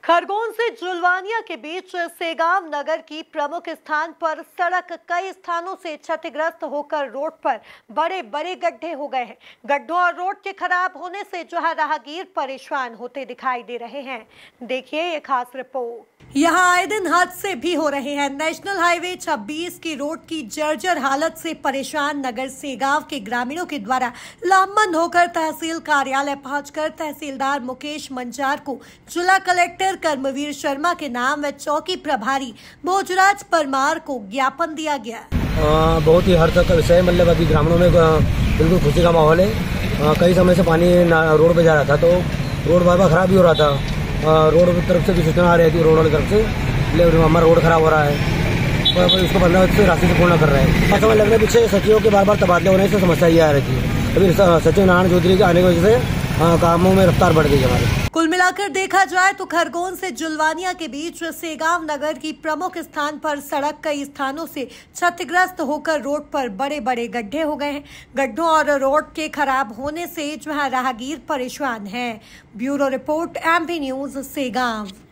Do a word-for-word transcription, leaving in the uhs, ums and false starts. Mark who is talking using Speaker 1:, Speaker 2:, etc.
Speaker 1: खरगोन से जुलवानिया के बीच सेगांव नगर की प्रमुख स्थान पर सड़क कई स्थानों से क्षतिग्रस्त होकर रोड पर बड़े बड़े गड्ढे हो गए हैं। गड्ढों और रोड के खराब होने से जो है राहगीर परेशान होते दिखाई दे रहे हैं। देखिए ये खास रिपोर्ट। यहाँ आए दिन हादसे भी हो रहे हैं। नेशनल हाईवे छब्बीस की रोड की जर्जर हालत से परेशान नगर सेगांव के ग्रामीणों के द्वारा लामबंद होकर तहसील कार्यालय पहुंचकर तहसीलदार मुकेश मंजार को जिला कलेक्टर कर्मवीर शर्मा के नाम व चौकी प्रभारी भोजराज परमार को ज्ञापन दिया गया।
Speaker 2: आ, बहुत ही हर तक का विषय मतलब अभी ग्रामीणों में बिल्कुल खुशी का माहौल है। आ, कई समय से पानी रोड पे जा रहा था तो रोड बार बार खराब भी हो रहा था। आ, रोड की तरफ से भी सूचना आ रही थी रोड वाली तरफ से, लेकिन हमारा रोड खराब हो रहा है तो इसको पंद्रह से राशि से पूर्ण कर रहे हैं। समय लगने पीछे सचिवों के बार बार तबादले होने से समस्या ये आ रही थी। अभी सचिव नारायण चौधरी के आने की वजह से हाँ, कामों में रफ्तार बढ़ गई हमारी।
Speaker 1: कुल मिलाकर देखा जाए तो खरगोन से जुलवानिया के बीच सेगांव नगर की प्रमुख स्थान पर सड़क कई स्थानों से क्षतिग्रस्त होकर रोड पर बड़े बड़े गड्ढे हो गए हैं। गड्ढों और रोड के खराब होने से जहां राहगीर परेशान हैं। Bureau report MP news Segaon.